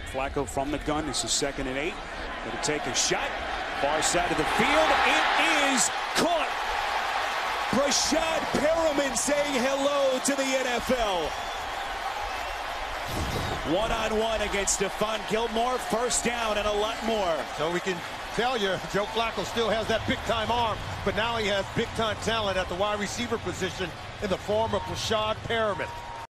Flacco from the gun. This is 2nd and 8. Going to take a shot. Far side of the field. It is caught. Breshad Perriman saying hello to the NFL. One-on-one against Stephon Gilmore. First down and a lot more. So we can tell you, Joe Flacco still has that big-time arm, but now he has big-time talent at the wide receiver position in the form of Breshad Perriman.